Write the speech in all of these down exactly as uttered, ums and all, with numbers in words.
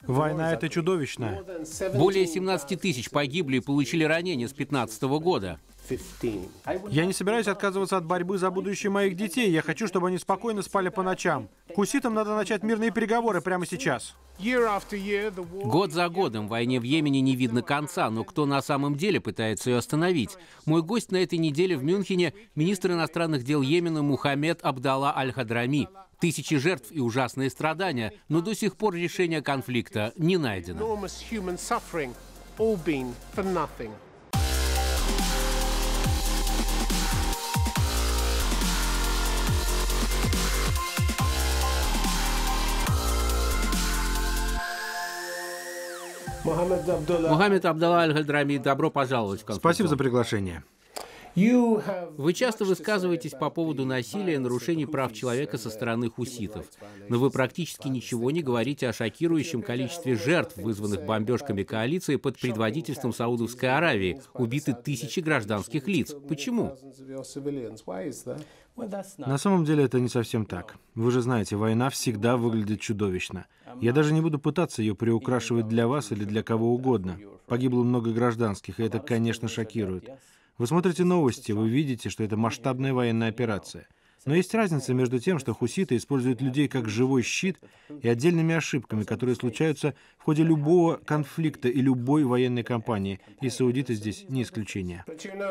Война — это чудовищно. Более семнадцати тысяч погибли и получили ранения с две тысячи пятнадцатого года. Я не собираюсь отказываться от борьбы за будущее моих детей. Я хочу, чтобы они спокойно спали по ночам. Хуситам надо начать мирные переговоры прямо сейчас. Год за годом войне в Йемене не видно конца, но кто на самом деле пытается ее остановить? Мой гость на этой неделе в Мюнхене — министр иностранных дел Йемена Мухаммед Абдалла Аль-Хадрами. Тысячи жертв и ужасные страдания, но до сих пор решение конфликта не найдено. Мухаммед Абдалла Аль-Хадрами, добро пожаловать в конфликт. Спасибо за приглашение. Вы часто высказываетесь по поводу насилия и нарушений прав человека со стороны хуситов, но вы практически ничего не говорите о шокирующем количестве жертв, вызванных бомбежками коалиции под предводительством Саудовской Аравии. Убиты тысячи гражданских лиц. Почему? На самом деле это не совсем так. Вы же знаете, война всегда выглядит чудовищно. Я даже не буду пытаться ее приукрашивать для вас или для кого угодно. Погибло много гражданских, и это, конечно, шокирует. Вы смотрите новости, вы видите, что это масштабная военная операция. Но есть разница между тем, что хуситы используют людей как живой щит, и отдельными ошибками, которые случаются в ходе любого конфликта и любой военной кампании. И саудиты здесь не исключение.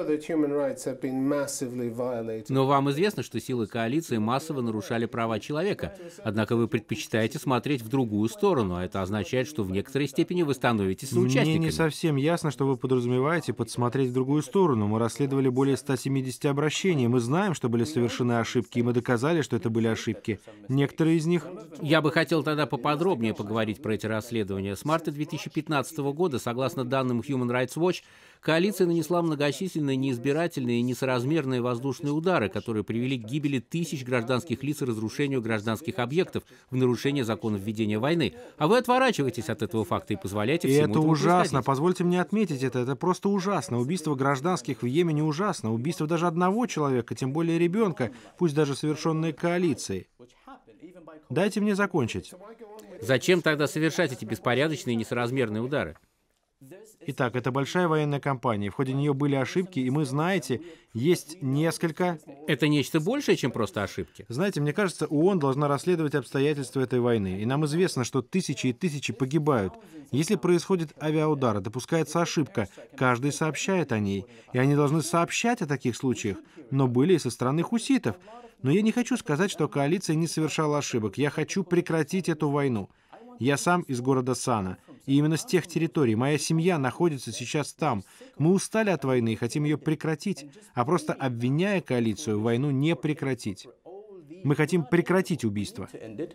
Но вам известно, что силы коалиции массово нарушали права человека. Однако вы предпочитаете смотреть в другую сторону, а это означает, что в некоторой степени вы становитесь соучастниками. Мне не совсем ясно, что вы подразумеваете под «смотреть в другую сторону». Мы расследовали более ста семидесяти обращений. Мы знаем, что были совершены ошибки. И мы доказали, что это были ошибки. Некоторые из них... Я бы хотел тогда поподробнее поговорить про эти расследования. С марта две тысячи пятнадцатого года, согласно данным Human Rights Watch, коалиция нанесла многочисленные, неизбирательные и несоразмерные воздушные удары, которые привели к гибели тысяч гражданских лиц и разрушению гражданских объектов в нарушение законов ведения войны. А вы отворачиваетесь от этого факта и позволяете всему этому происходить. И это ужасно. Позвольте мне отметить это. Это просто ужасно. Убийство гражданских в Йемене ужасно. Убийство даже одного человека, тем более ребенка, пусть даже совершенные коалицией. Дайте мне закончить. Зачем тогда совершать эти беспорядочные и несоразмерные удары? Итак, это большая военная кампания. В ходе нее были ошибки, и мы, знаете, есть несколько... Это нечто большее, чем просто ошибки? Знаете, мне кажется, ООН должна расследовать обстоятельства этой войны. И нам известно, что тысячи и тысячи погибают. Если происходит авиаудар, допускается ошибка, каждый сообщает о ней. И они должны сообщать о таких случаях. Но были и со стороны хуситов. Но я не хочу сказать, что коалиция не совершала ошибок. Я хочу прекратить эту войну. Я сам из города Сана, и именно с тех территорий. Моя семья находится сейчас там. Мы устали от войны и хотим ее прекратить, а просто обвиняя коалицию, войну не прекратить. Мы хотим прекратить убийство.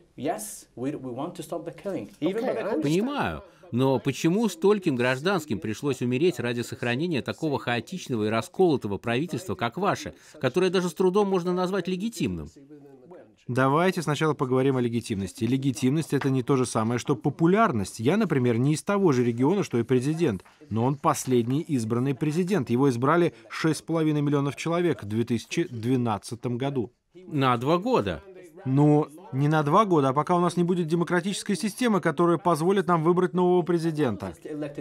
Понимаю. Но почему стольким гражданским пришлось умереть ради сохранения такого хаотичного и расколотого правительства, как ваше, которое даже с трудом можно назвать легитимным? Давайте сначала поговорим о легитимности. Легитимность — это не то же самое, что популярность. Я, например, не из того же региона, что и президент, но он последний избранный президент. Его избрали шесть с половиной миллионов человек в две тысячи двенадцатом году. На два года. Ну, не на два года, а пока у нас не будет демократической системы, которая позволит нам выбрать нового президента.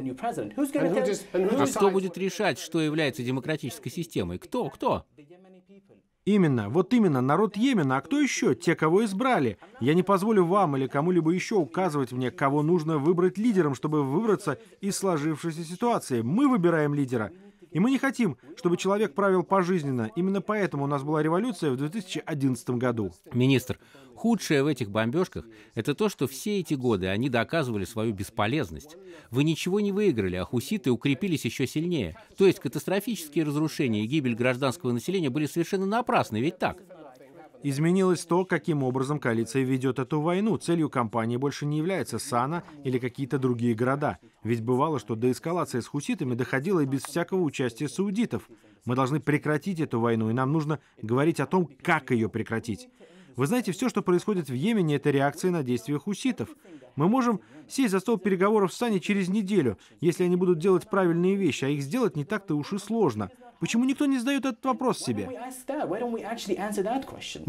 А кто будет решать, что является демократической системой? Кто? Кто? Именно, вот именно, народ Йемена. А кто еще? Те, кого избрали. Я не позволю вам или кому-либо еще указывать мне, кого нужно выбрать лидером, чтобы выбраться из сложившейся ситуации. Мы выбираем лидера. И мы не хотим, чтобы человек правил пожизненно. Именно поэтому у нас была революция в две тысячи одиннадцатом году. Министр, худшее в этих бомбежках – это то, что все эти годы они доказывали свою бесполезность. Вы ничего не выиграли, а хуситы укрепились еще сильнее. То есть катастрофические разрушения и гибель гражданского населения были совершенно напрасны, ведь так? Изменилось то, каким образом коалиция ведет эту войну. Целью кампании больше не является Сана или какие-то другие города. Ведь бывало, что до эскалации с хуситами доходило и без всякого участия саудитов. Мы должны прекратить эту войну, и нам нужно говорить о том, как ее прекратить. Вы знаете, все, что происходит в Йемене, это реакция на действия хуситов. Мы можем сесть за стол переговоров с Сани через неделю, если они будут делать правильные вещи, а их сделать не так-то уж и сложно. Почему никто не задает этот вопрос себе?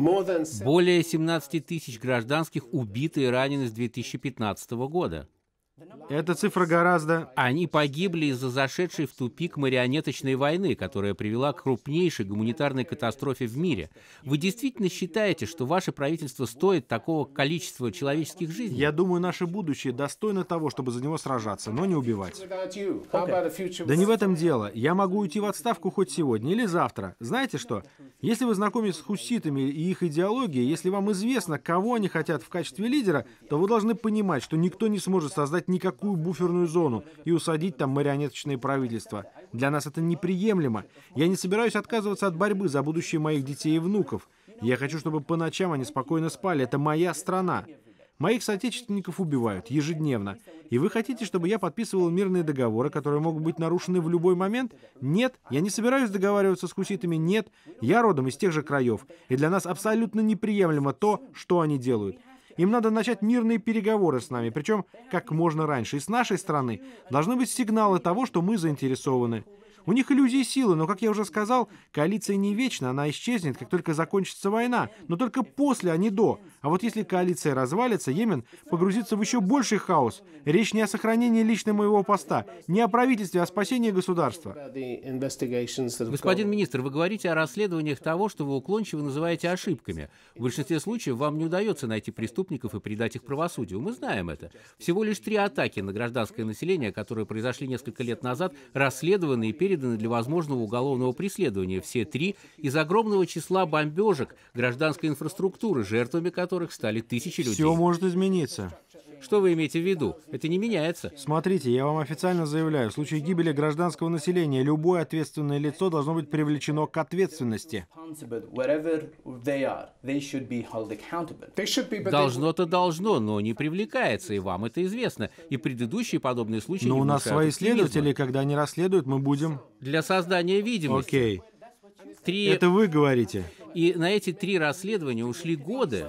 Более семнадцати тысяч гражданских убиты и ранены с две тысячи пятнадцатого года. Эта цифра гораздо... Они погибли из-за зашедшей в тупик марионеточной войны, которая привела к крупнейшей гуманитарной катастрофе в мире. Вы действительно считаете, что ваше правительство стоит такого количества человеческих жизней? Я думаю, наше будущее достойно того, чтобы за него сражаться, но не убивать. Да не в этом дело. Я могу уйти в отставку хоть сегодня или завтра. Знаете что? Если вы знакомы с хуситами и их идеологией, если вам известно, кого они хотят в качестве лидера, то вы должны понимать, что никто не сможет создать никакую буферную зону и усадить там марионеточное правительство. Для нас это неприемлемо. Я не собираюсь отказываться от борьбы за будущее моих детей и внуков. Я хочу, чтобы по ночам они спокойно спали. Это моя страна. Моих соотечественников убивают ежедневно. И вы хотите, чтобы я подписывал мирные договоры, которые могут быть нарушены в любой момент? Нет, я не собираюсь договариваться с хуситами, нет. Я родом из тех же краев. И для нас абсолютно неприемлемо то, что они делают. Им надо начать мирные переговоры с нами, причем как можно раньше. И с нашей стороны должны быть сигналы того, что мы заинтересованы. У них иллюзии силы, но, как я уже сказал, коалиция не вечна, она исчезнет, как только закончится война, но только после, а не до. А вот если коалиция развалится, Йемен погрузится в еще больший хаос. Речь не о сохранении лично моего поста, не о правительстве, а о спасении государства. Господин министр, вы говорите о расследованиях того, что вы уклончиво называете ошибками. В большинстве случаев вам не удается найти преступников и предать их правосудию. Мы знаем это. Всего лишь три атаки на гражданское население, которые произошли несколько лет назад, расследованы и переданы для возможного уголовного преследования. Все три из огромного числа бомбежек гражданской инфраструктуры, жертвами которых стали тысячи людей. Все может измениться. Что вы имеете в виду? Это не меняется. Смотрите, я вам официально заявляю, в случае гибели гражданского населения любое ответственное лицо должно быть привлечено к ответственности. Должно-то должно, но не привлекается, и вам это известно. И предыдущие подобные случаи Но не у нас внушают свои оптимизма. следователи, когда они расследуют, мы будем... Для создания видимости. Окей. Три... Это вы говорите. И на эти три расследования ушли годы.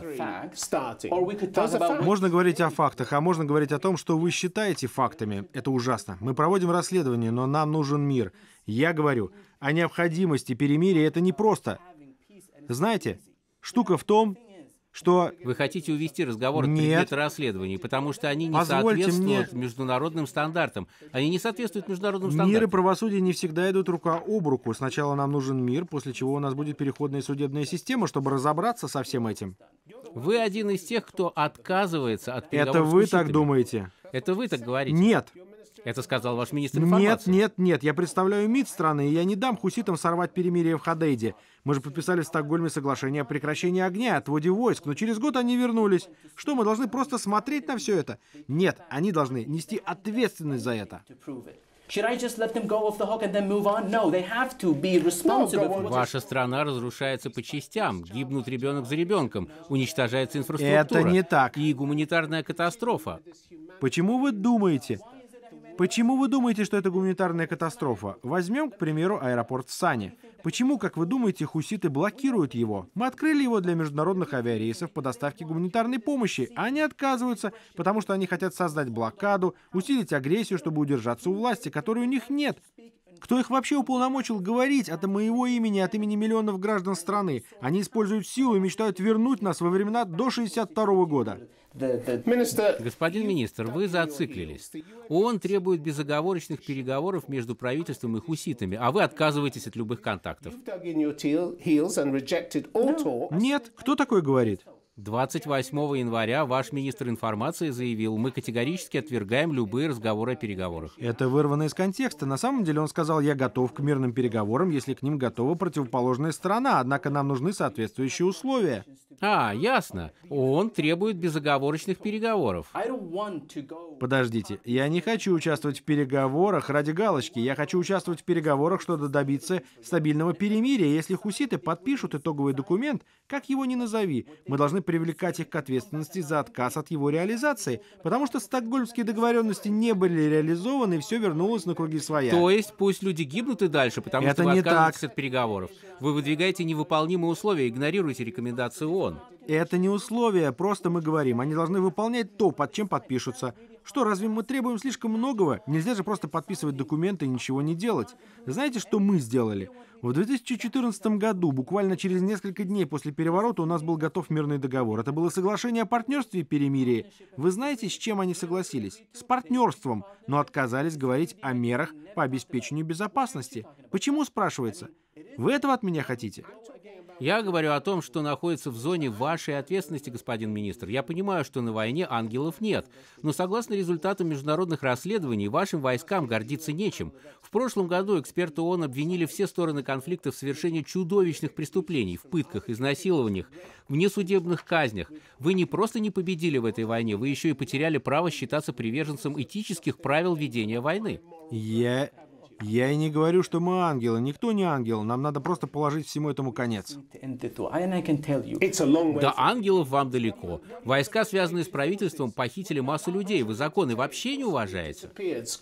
Можно говорить о фактах, а можно говорить о том, что вы считаете фактами. Это ужасно. Мы проводим расследование, но нам нужен мир. Я говорю о необходимости перемирия. Это непросто. Знаете, штука в том, что... Вы хотите увести разговор от Нет. предмета расследований, потому что они не Позвольте соответствуют мне- международным стандартам. Они не соответствуют международным Мир и стандартам. правосудие не всегда идут рука об руку. Сначала нам нужен мир, после чего у нас будет переходная судебная система, чтобы разобраться со всем этим. Вы один из тех, кто отказывается от переговоров Это с вы хуситами. так думаете? Это вы так говорите. Нет. Это сказал ваш министр Нет, информации. нет, нет. Я представляю МИД страны, и я не дам хуситам сорвать перемирие в Ходейде. Мы же подписали в Стокгольме соглашение о прекращении огня, отводе войск, но через год они вернулись. Что, мы должны просто смотреть на все это? Нет, они должны нести ответственность за это. Ваша страна разрушается по частям, гибнут ребенок за ребенком, уничтожается инфраструктура. Это не так. И гуманитарная катастрофа. Почему вы думаете? Почему вы думаете, что это гуманитарная катастрофа? Возьмем, к примеру, аэропорт в Сане. Почему, как вы думаете, хуситы блокируют его? Мы открыли его для международных авиарейсов по доставке гуманитарной помощи, а они отказываются, потому что они хотят создать блокаду, усилить агрессию, чтобы удержаться у власти, которой у них нет. Кто их вообще уполномочил говорить от моего имени, от имени миллионов граждан страны? Они используют силу и мечтают вернуть нас во времена до шестьдесят второго года. Господин министр, вы зациклились. ООН требует безоговорочных переговоров между правительством и хуситами, а вы отказываетесь от любых контактов. Нет, кто такой говорит? двадцать восьмого января ваш министр информации заявил, мы категорически отвергаем любые разговоры о переговорах. Это вырвано из контекста. На самом деле он сказал, я готов к мирным переговорам, если к ним готова противоположная сторона, однако нам нужны соответствующие условия. А, ясно. ООН требует безоговорочных переговоров. Подождите, я не хочу участвовать в переговорах ради галочки. Я хочу участвовать в переговорах, чтобы добиться стабильного перемирия. Если хуситы подпишут итоговый документ, как его ни назови, мы должны привлекать их к ответственности за отказ от его реализации, потому что стокгольмские договоренности не были реализованы, и все вернулось на круги своя. То есть пусть люди гибнут и дальше, потому Это что вы не отказываетесь так. от переговоров. Вы выдвигаете невыполнимые условия, игнорируете рекомендации ООН. Это не условия, просто мы говорим, они должны выполнять то, под чем подпишутся. Что, разве мы требуем слишком многого? Нельзя же просто подписывать документы и ничего не делать. Знаете, что мы сделали? В две тысячи четырнадцатом году, буквально через несколько дней после переворота, у нас был готов мирный договор. Это было соглашение о партнерстве и перемирии. Вы знаете, с чем они согласились? С партнерством, но отказались говорить о мерах по обеспечению безопасности. Почему, спрашивается? Вы этого от меня хотите? Я говорю о том, что находится в зоне вашей ответственности, господин министр. Я понимаю, что на войне ангелов нет, но согласно результатам международных расследований, вашим войскам гордиться нечем. В прошлом году эксперты ООН обвинили все стороны конфликта в совершении чудовищных преступлений, в пытках, изнасилованиях, в несудебных казнях. Вы не просто не победили в этой войне, вы еще и потеряли право считаться приверженцем этических правил ведения войны. Я... Я и не говорю, что мы ангелы. Никто не ангел. Нам надо просто положить всему этому конец. До ангелов вам далеко. Войска, связанные с правительством, похитили массу людей. Вы законы вообще не уважаете?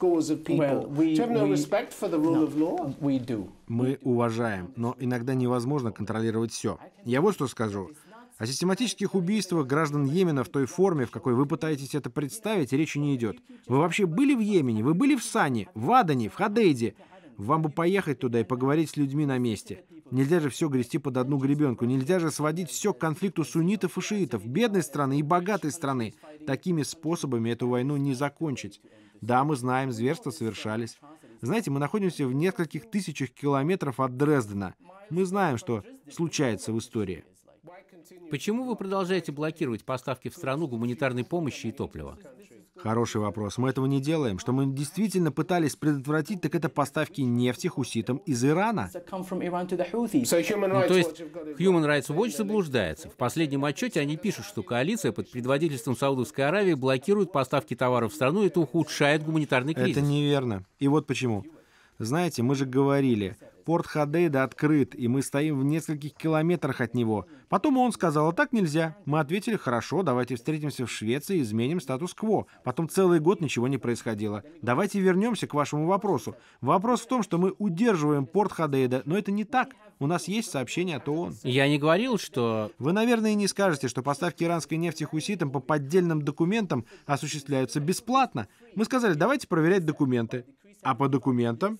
Мы уважаем, но иногда невозможно контролировать все. Я вот что скажу. О систематических убийствах граждан Йемена в той форме, в какой вы пытаетесь это представить, речи не идет. Вы вообще были в Йемене? Вы были в Сане, в Адане, в Ходейде? Вам бы поехать туда и поговорить с людьми на месте. Нельзя же все грести под одну гребенку. Нельзя же сводить все к конфликту суннитов и шиитов, бедной страны и богатой страны. Такими способами эту войну не закончить. Да, мы знаем, зверства совершались. Знаете, мы находимся в нескольких тысячах километров от Дрездена. Мы знаем, что случается в истории. Почему вы продолжаете блокировать поставки в страну гуманитарной помощи и топлива? Хороший вопрос. Мы этого не делаем. Что мы действительно пытались предотвратить, так это поставки нефти хуситам из Ирана. Ну, то есть Human Rights Watch заблуждается. В последнем отчете они пишут, что коалиция под предводительством Саудовской Аравии блокирует поставки товаров в страну, и это ухудшает гуманитарный кризис. Это неверно. И вот почему. Знаете, мы же говорили, порт Ходейда открыт, и мы стоим в нескольких километрах от него. Потом он сказал, а так нельзя. Мы ответили, хорошо, давайте встретимся в Швеции и изменим статус-кво. Потом целый год ничего не происходило. Давайте вернемся к вашему вопросу. Вопрос в том, что мы удерживаем порт Ходейда, но это не так. У нас есть сообщение от ООН. Я не говорил, что... Вы, наверное, и не скажете, что поставки иранской нефти хуситам по поддельным документам осуществляются бесплатно. Мы сказали, давайте проверять документы. А по документам?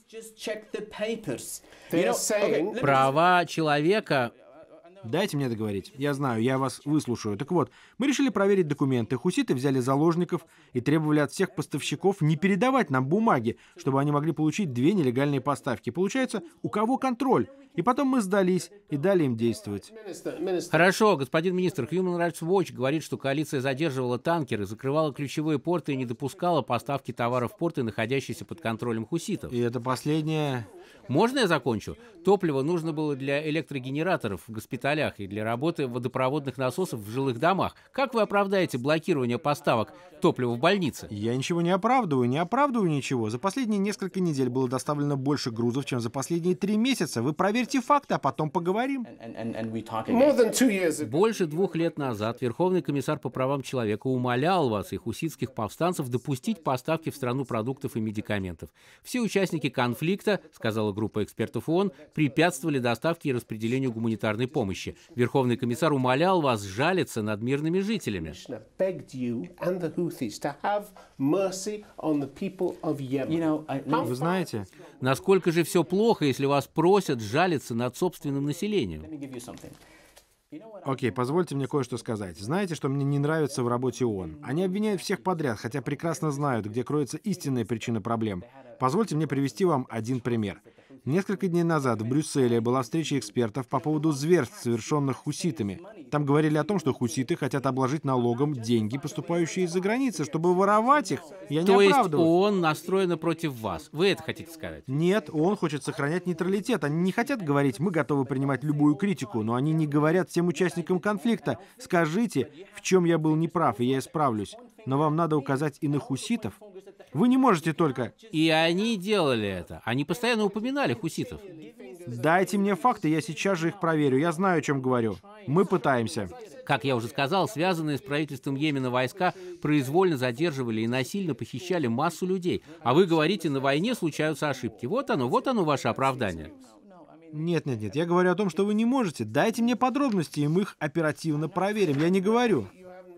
Права человека... Дайте мне договорить. Я знаю, я вас выслушаю. Так вот, мы решили проверить документы. Хуситы взяли заложников и требовали от всех поставщиков не передавать нам бумаги, чтобы они могли получить две нелегальные поставки. Получается, у кого контроль? И потом мы сдались и дали им действовать. Хорошо, господин министр, Human Rights Watch говорит, что коалиция задерживала танкеры, закрывала ключевые порты и не допускала поставки товаров в порты, находящиеся под контролем хуситов. И это последнее... Можно я закончу? Топливо нужно было для электрогенераторов в госпиталях и для работы водопроводных насосов в жилых домах. Как вы оправдаете блокирование поставок топлива в больнице? Я ничего не оправдываю, не оправдываю ничего. За последние несколько недель было доставлено больше грузов, чем за последние три месяца. Вы проверьте факты, а потом поговорим. Больше двух лет назад Верховный комиссар по правам человека умолял вас и хуситских повстанцев допустить поставки в страну продуктов и медикаментов. Все участники конфликта, сказала группа экспертов ООН, препятствовали доставке и распределению гуманитарной помощи. Верховный комиссар умолял вас жалиться над мирными жителями. Вы знаете, насколько же все плохо, если вас просят жалиться над собственным населением? Окей, позвольте мне кое-что сказать. Знаете, что мне не нравится в работе ООН? Они обвиняют всех подряд, хотя прекрасно знают, где кроется истинная причина проблем. Позвольте мне привести вам один пример. Несколько дней назад в Брюсселе была встреча экспертов по поводу зверств, совершенных хуситами. Там говорили о том, что хуситы хотят обложить налогом деньги, поступающие из-за границы, чтобы воровать их. Я не оправдываю. То есть ООН настроена против вас? Вы это хотите сказать? Нет, ООН хочет сохранять нейтралитет. Они не хотят говорить, мы готовы принимать любую критику, но они не говорят всем участникам конфликта. Скажите, в чем я был неправ, и я исправлюсь. Но вам надо указать и на хуситов. Вы не можете только... И они делали это. Они постоянно упоминали хуситов. Дайте мне факты, я сейчас же их проверю. Я знаю, о чем говорю. Мы пытаемся. Как я уже сказал, связанные с правительством Йемена войска произвольно задерживали и насильно похищали массу людей. А вы говорите, на войне случаются ошибки. Вот оно, вот оно ваше оправдание. Нет, нет, нет. Я говорю о том, что вы не можете. Дайте мне подробности, и мы их оперативно проверим. Я не говорю.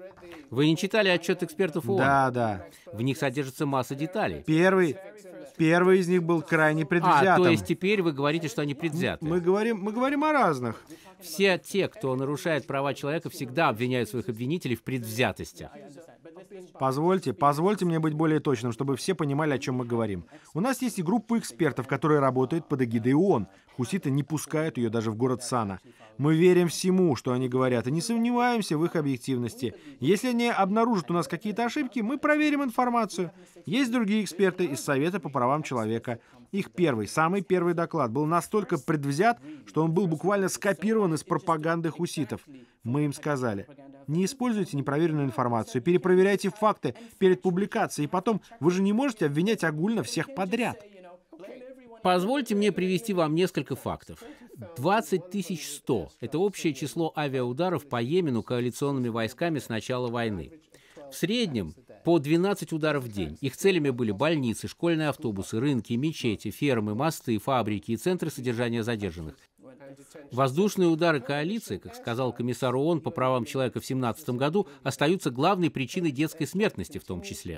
Вы не читали отчет экспертов ООН? Да, да. В них содержится масса деталей. Первый, первый из них был крайне предвзятым. А, то есть теперь вы говорите, что они предвзяты. Мы говорим, мы говорим о разных. Все те, кто нарушает права человека, всегда обвиняют своих обвинителей в предвзятости. Позвольте, позвольте мне быть более точным, чтобы все понимали, о чем мы говорим. У нас есть и группа экспертов, которые работают под эгидой ООН. Хуситы не пускают ее даже в город Сана. Мы верим всему, что они говорят, и не сомневаемся в их объективности. Если они обнаружат у нас какие-то ошибки, мы проверим информацию. Есть другие эксперты из Совета по правам человека. Их первый, самый первый доклад был настолько предвзят, что он был буквально скопирован из пропаганды хуситов. Мы им сказали: не используйте непроверенную информацию, перепроверяйте факты перед публикацией, и потом вы же не можете обвинять огульно всех подряд. Позвольте мне привести вам несколько фактов. двадцать тысяч сто – это общее число авиаударов по Йемену коалиционными войсками с начала войны. В среднем по двенадцать ударов в день. Их целями были больницы, школьные автобусы, рынки, мечети, фермы, мосты, фабрики и центры содержания задержанных. Воздушные удары коалиции, как сказал комиссар ООН по правам человека в две тысячи семнадцатом году, остаются главной причиной детской смертности в том числе.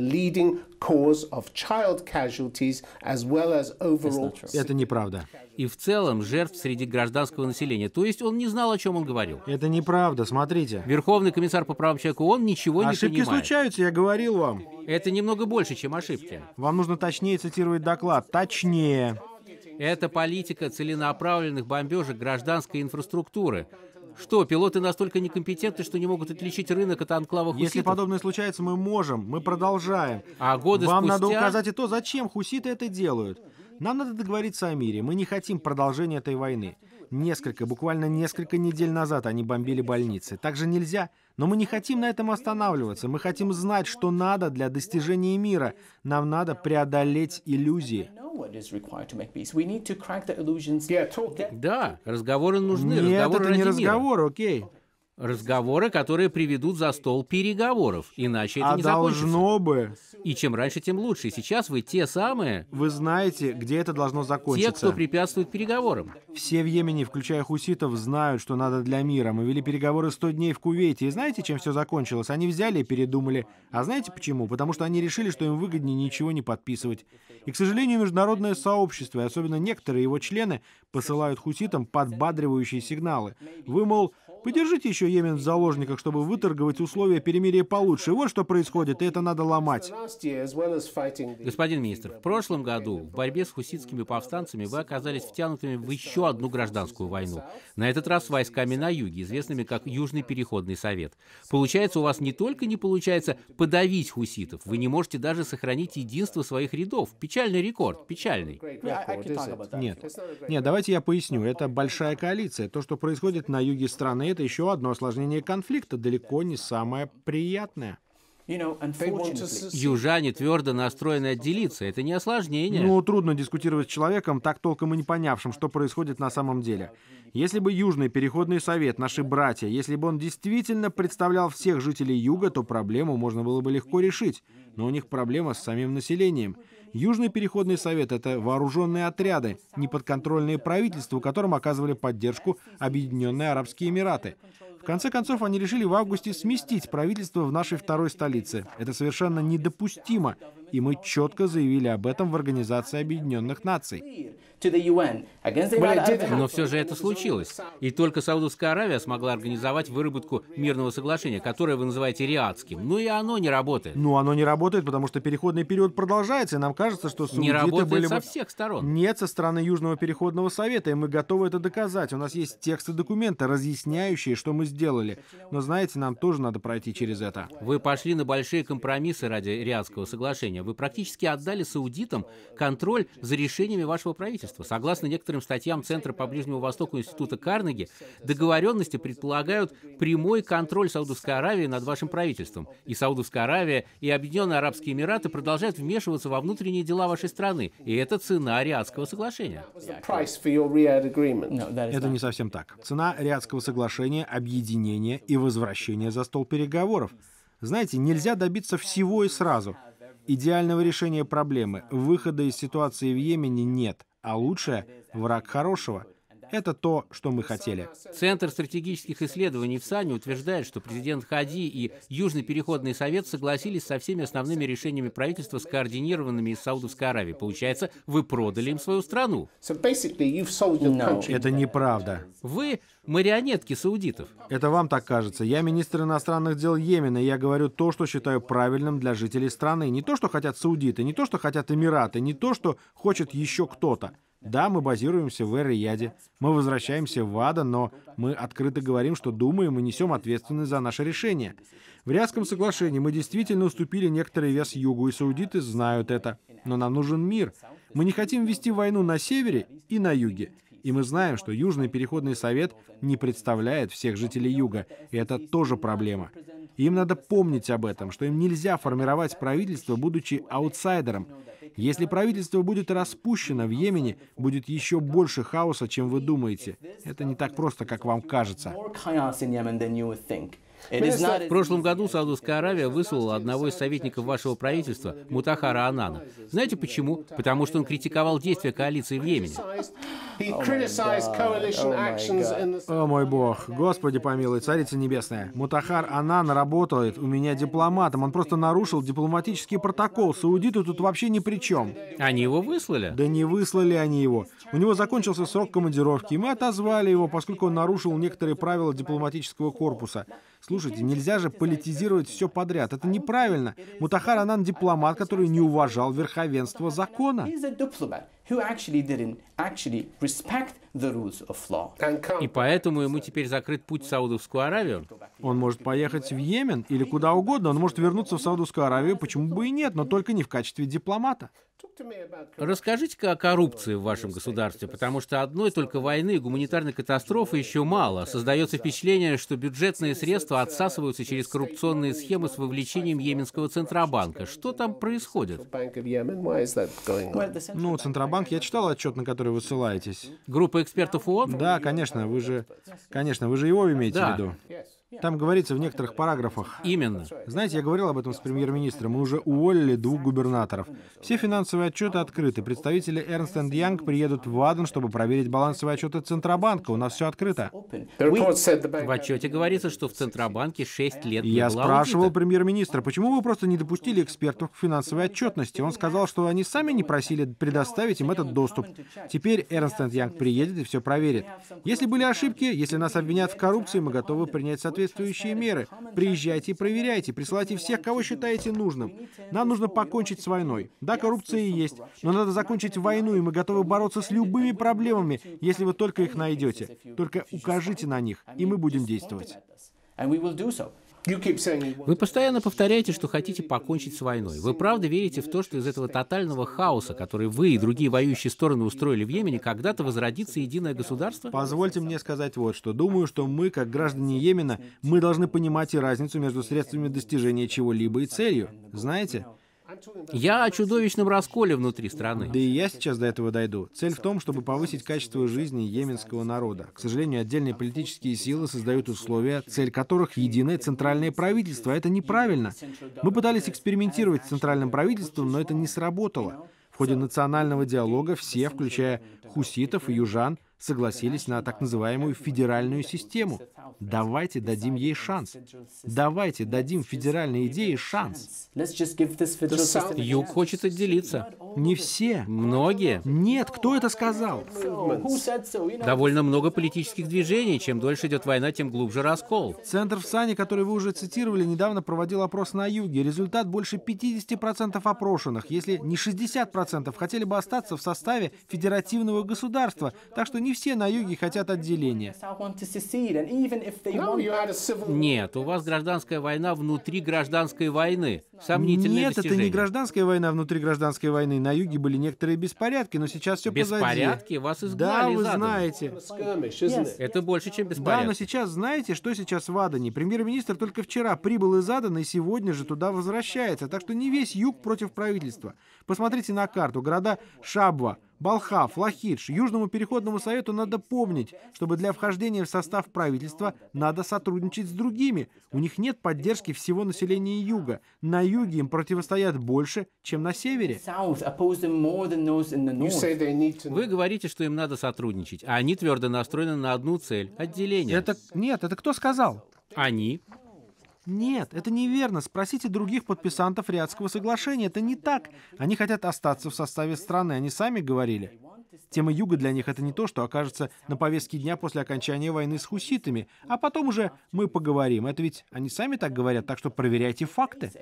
Это неправда. И в целом жертв среди гражданского населения. То есть он не знал, о чем он говорил. Это неправда, смотрите. Верховный комиссар по правам человека ООН ничего не Ошибки понимает. случаются, я говорил вам. Это немного больше, чем ошибки. Вам нужно точнее цитировать доклад. Точнее. Это политика целенаправленных бомбежек гражданской инфраструктуры. Что, пилоты настолько некомпетентны, что не могут отличить рынок от анклава хуситов? Если подобное случается, мы можем, мы продолжаем. А годы Вам спустя... надо указать и то, зачем хуситы это делают. Нам надо договориться о мире. Мы не хотим продолжения этой войны. Несколько, буквально несколько недель назад они бомбили больницы. Так же нельзя. Но мы не хотим на этом останавливаться. Мы хотим знать, что надо для достижения мира. Нам надо преодолеть иллюзии. Да, разговоры нужны. Нет, разговоры это не ради разговоры, окей. Разговоры, которые приведут за стол переговоров. Иначе это А не должно закончится. бы. И чем раньше, тем лучше. И сейчас вы те самые, Вы знаете, где это должно закончиться. те, кто препятствует переговорам. Все в Йемене, включая хуситов, знают, что надо для мира. Мы вели переговоры сто дней в Кувейте. И знаете, чем все закончилось? Они взяли и передумали. А знаете почему? Потому что они решили, что им выгоднее ничего не подписывать. И, к сожалению, международное сообщество, и особенно некоторые его члены, посылают хуситам подбадривающие сигналы. Вы, мол, подержите еще Йемен в заложниках, чтобы выторговать условия перемирия получше. Вот что происходит, и это надо ломать. Господин министр, в прошлом году в борьбе с хуситскими повстанцами вы оказались втянутыми в еще одну гражданскую войну. На этот раз с войсками на юге, известными как Южный переходный совет. Получается, у вас не только не получается подавить хуситов, вы не можете даже сохранить единство своих рядов. Печальный рекорд, печальный. Нет. Нет, давайте я поясню. Это большая коалиция. То, что происходит на юге страны, это еще одно осложнение конфликта, далеко не самое приятное. Южане твердо настроены отделиться. Это не осложнение. Ну, трудно дискутировать с человеком, так толком и не понявшим, что происходит на самом деле. Если бы Южный переходный совет, наши братья, если бы он действительно представлял всех жителей Юга, то проблему можно было бы легко решить. Но у них проблема с самим населением. Южный переходный совет — это вооруженные отряды, неподконтрольные правительству, которым оказывали поддержку Объединенные Арабские Эмираты. В конце концов, они решили в августе сместить правительство в нашей второй столице. Это совершенно недопустимо, и мы четко заявили об этом в Организации Объединенных Наций. Но все же это случилось. И только Саудовская Аравия смогла организовать выработку мирного соглашения, которое вы называете риадским. Ну и оно не работает. Ну, оно не работает, потому что переходный период продолжается, и нам кажется, что саудиты Не работает были со бы... всех сторон. Нет, со стороны Южного переходного совета, и мы готовы это доказать. У нас есть тексты документа, разъясняющие, что мы сделали. Но знаете, нам тоже надо пройти через это. Вы пошли на большие компромиссы ради Риадского соглашения. Вы практически отдали саудитам контроль за решениями вашего правительства. Согласно некоторым статьям Центра по Ближнему Востоку Института Карнеги, договоренности предполагают прямой контроль Саудовской Аравии над вашим правительством. И Саудовская Аравия, и Объединенные Арабские Эмираты продолжают вмешиваться во внутренние дела вашей страны. И это цена Риадского соглашения. Это не совсем так. Цена Риадского соглашения — объединение и возвращение за стол переговоров. Знаете, нельзя добиться всего и сразу. Идеального решения проблемы, выхода из ситуации в Йемене нет, а лучшее — враг хорошего. Это то, что мы хотели. Центр стратегических исследований в САНИ утверждает, что президент Хади и Южный переходный совет согласились со всеми основными решениями правительства, скоординированными из Саудовской Аравии. Получается, вы продали им свою страну. Это неправда. Вы марионетки саудитов. Это вам так кажется. Я министр иностранных дел Йемена, и я говорю то, что считаю правильным для жителей страны. Не то, что хотят саудиты, не то, что хотят Эмираты, не то, что хочет еще кто-то. Да, мы базируемся в Эр-Рияде, мы возвращаемся в Адан, но мы открыто говорим, что думаем и несем ответственность за наше решение. В Риадском соглашении мы действительно уступили некоторый вес югу, и саудиты знают это. Но нам нужен мир. Мы не хотим вести войну на севере и на юге. И мы знаем, что Южный переходный совет не представляет всех жителей юга, и это тоже проблема. И им надо помнить об этом, что им нельзя формировать правительство, будучи аутсайдером. Если правительство будет распущено в Йемене, будет еще больше хаоса, чем вы думаете. Это не так просто, как вам кажется. В прошлом году Саудовская Аравия выслала одного из советников вашего правительства, Мутахара Аннана. Знаете почему? Потому что он критиковал действия коалиции в Йемене. О мой бог, Господи помилуй, Царица Небесная. Мутахар Аннан работает у меня дипломатом, он просто нарушил дипломатический протокол. Саудиты тут вообще ни при чем. Они его выслали? Да не выслали они его. У него закончился срок командировки, и мы отозвали его, поскольку он нарушил некоторые правила дипломатического корпуса. Слушайте, нельзя же политизировать все подряд. Это неправильно. Мутахар Аннан дипломат, который не уважал верховенство закона. И поэтому ему теперь закрыт путь в Саудовскую Аравию? Он может поехать в Йемен или куда угодно. Он может вернуться в Саудовскую Аравию, почему бы и нет, но только не в качестве дипломата. Расскажите-ка о коррупции в вашем государстве, потому что одной только войны и гуманитарной катастрофы еще мало. Создается впечатление, что бюджетные средства отсасываются через коррупционные схемы с вовлечением Йеменского Центробанка. Что там происходит? Ну, Центробанк, я читал отчет, на который вы ссылаетесь. Группа экспертов ООН? Да, конечно, вы же, конечно, вы же его имеете Да. в виду. Там говорится в некоторых параграфах. Именно. Знаете, я говорил об этом с премьер-министром. Мы уже уволили двух губернаторов. Все финансовые отчеты открыты. Представители Эрнст энд Янг приедут в Аден, чтобы проверить балансовые отчеты Центробанка. У нас все открыто. В отчете говорится, что в Центробанке шесть лет не Я было спрашивал аудита. премьер-министра, почему вы просто не допустили экспертов к финансовой отчетности? Он сказал, что они сами не просили предоставить им этот доступ. Теперь Эрнст энд Янг приедет и все проверит. Если были ошибки, если нас обвинят в коррупции, мы готовы принять соответствующие меры. Приезжайте и проверяйте, присылайте всех, кого считаете нужным. Нам нужно покончить с войной. Да, коррупция и есть, но надо закончить войну, и мы готовы бороться с любыми проблемами, если вы только их найдете. Только укажите на них, и мы будем действовать. Вы постоянно повторяете, что хотите покончить с войной. Вы правда верите в то, что из этого тотального хаоса, который вы и другие воюющие стороны устроили в Йемене, когда-то возродится единое государство? Позвольте мне сказать вот что. Думаю, что мы, как граждане Йемена, мы должны понимать и разницу между средствами достижения чего-либо и целью. Знаете? Я о чудовищном расколе внутри страны. Да и я сейчас до этого дойду. Цель в том, чтобы повысить качество жизни йеменского народа. К сожалению, отдельные политические силы создают условия, цель которых — единое центральное правительство. Это неправильно. Мы пытались экспериментировать с центральным правительством, но это не сработало. В ходе национального диалога все, включая хуситов и южан, согласились на так называемую федеральную систему. Давайте дадим ей шанс. Давайте дадим федеральной идее шанс. Юг хочет отделиться. Не все. Многие. Нет, кто это сказал? Довольно много политических движений. Чем дольше идет война, тем глубже раскол. Центр в САНИ, который вы уже цитировали, недавно проводил опрос на юге. Результат: больше пятьдесят процентов опрошенных, если не шестьдесят процентов, хотели бы остаться в составе федеративного государства. Так что не все на юге хотят отделения. Нет, у вас гражданская война внутри гражданской войны. Сомнительное Нет, достижение. это не гражданская война внутри гражданской войны. На юге были некоторые беспорядки, но сейчас все позади. Беспорядки? Вас Да, изгнали вы из Адена. знаете. Это больше, чем Да, но беспорядки. сейчас знаете, что сейчас в Адане? Премьер-министр только вчера прибыл из Адана и сегодня же туда возвращается. Так что не весь юг против правительства. Посмотрите на карту. Города Шабва, Балхаф, Лахидж, Южному переходному совету надо помнить, чтобы для вхождения в состав правительства надо сотрудничать с другими. У них нет поддержки всего населения Юга. На Юге им противостоят больше, чем на Севере. Вы говорите, что им надо сотрудничать, а они твердо настроены на одну цель — отделение. Это... Нет, это кто сказал? Они? Нет, это неверно. Спросите других подписантов Риадского соглашения. Это не так. Они хотят остаться в составе страны, они сами говорили. Тема Юга для них — это не то, что окажется на повестке дня после окончания войны с хуситами. А потом уже мы поговорим. Это ведь они сами так говорят, так что проверяйте факты.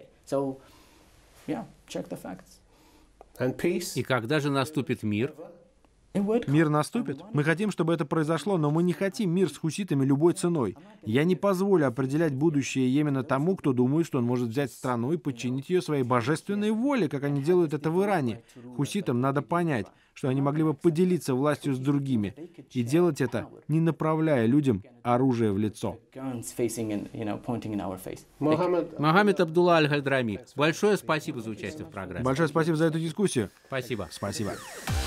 И когда же наступит мир? Мир наступит. Мы хотим, чтобы это произошло, но мы не хотим мир с хуситами любой ценой. Я не позволю определять будущее Йемена тому, кто думает, что он может взять страну и подчинить ее своей божественной воле, как они делают это в Иране. Хуситам надо понять, что они могли бы поделиться властью с другими и делать это, не направляя людям оружие в лицо. Мохаммед Абдулла Аль-Хайдрами, большое спасибо за участие в программе. Большое спасибо за эту дискуссию. Спасибо. Спасибо.